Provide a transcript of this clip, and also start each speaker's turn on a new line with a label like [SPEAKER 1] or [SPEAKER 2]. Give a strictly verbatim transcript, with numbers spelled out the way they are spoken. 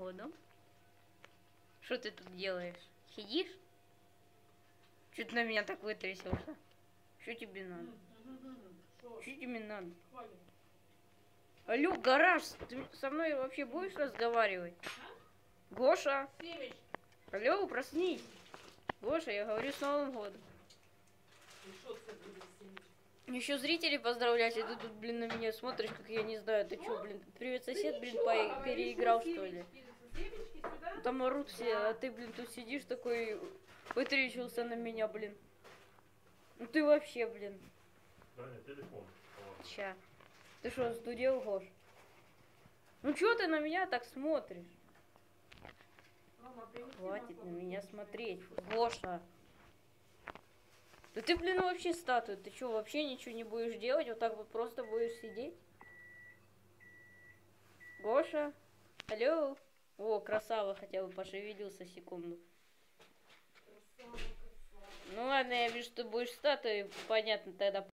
[SPEAKER 1] годом. Что ты тут делаешь? Сидишь? Чё ты на меня так вытрясился? Что тебе надо? Что тебе надо? Алло, гараж, ты со мной вообще будешь разговаривать? Гоша! Алло, проснись! Гоша, я говорю с Новым годом. Еще зрители поздравлять, и ты тут, блин, на меня смотришь, как я не знаю, ты что, блин, привет, сосед, блин, по переиграл, что ли? Там орут все, а ты, блин, тут сидишь такой, вытрящился на меня, блин. Ну ты вообще, блин. Ща. Ты что, сдурел, Гош? Ну чё ты на меня так смотришь? Хватит на меня смотреть, Гоша. Да ты, блин, вообще статуя. Ты что, вообще ничего не будешь делать? Вот так вот просто будешь сидеть? Гоша? Алло? О, красава, хотя бы пошевелился секунду. Ну ладно, я вижу, что будешь статуей. Понятно, тогда